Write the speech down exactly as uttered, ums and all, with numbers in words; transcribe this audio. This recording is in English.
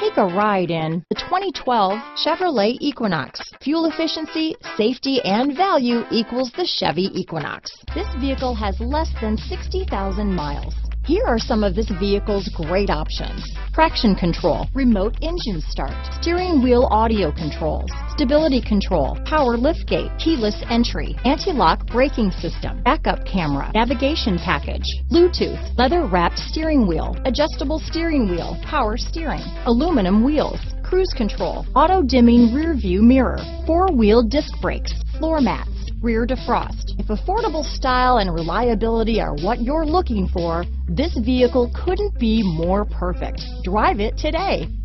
Take a ride in the twenty twelve Chevrolet Equinox. Fuel efficiency, safety, and value equals the Chevy Equinox. This vehicle has less than sixty thousand miles. Here are some of this vehicle's great options: traction control, remote engine start, steering wheel audio controls, stability control, power liftgate, keyless entry, anti-lock braking system, backup camera, navigation package, Bluetooth, leather-wrapped steering wheel, adjustable steering wheel, power steering, aluminum wheels, cruise control, auto-dimming rear view mirror, four-wheel disc brakes, floor mats, rear defrost. If affordable style and reliability are what you're looking for, this vehicle couldn't be more perfect. Drive it today.